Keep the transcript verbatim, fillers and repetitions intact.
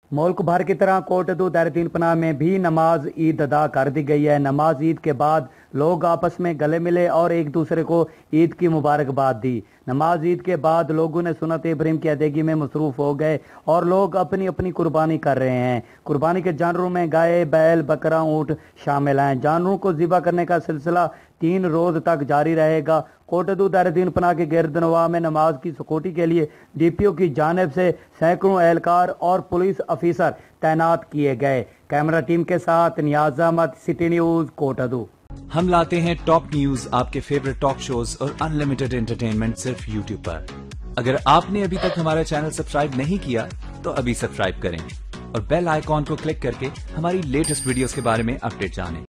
मुल्क भर की तरह कोटदू दारुद्दीन पनाह में भी नमाज ईद अदा कर दी गई है। नमाज ईद के बाद लोग आपस में गले मिले और एक दूसरे को ईद की मुबारकबाद दी। नमाज ईद के बाद लोगों ने सुन्नत इब्राहीम की अदायगी में मसरूफ हो गए और लोग अपनी अपनी कुर्बानी कर रहे हैं। कुर्बानी के जानवरों में गाय, बैल, बकरा, ऊँट शामिल हैं। जानवरों को ज़िबा करने का सिलसिला तीन रोज तक जारी रहेगा। कोटदू दारुद्दीन पनाह के गिरदनवा में नमाज की सिक्योरिटी के लिए डीपीओ की जानिब से सैकड़ों एहलकार और पुलिस अफसर तैनात किए गए। कैमरा टीम के साथ नियाज अहमद, सिटी न्यूज, कोटदू। हम लाते हैं टॉप न्यूज, आपके फेवरेट टॉक शोज और अनलिमिटेड एंटरटेनमेंट सिर्फ यूट्यूब पर। अगर आपने अभी तक हमारा चैनल सब्सक्राइब नहीं किया तो अभी सब्सक्राइब करें और बेल आइकॉन को क्लिक करके हमारी लेटेस्ट वीडियोस के बारे में अपडेट जानें।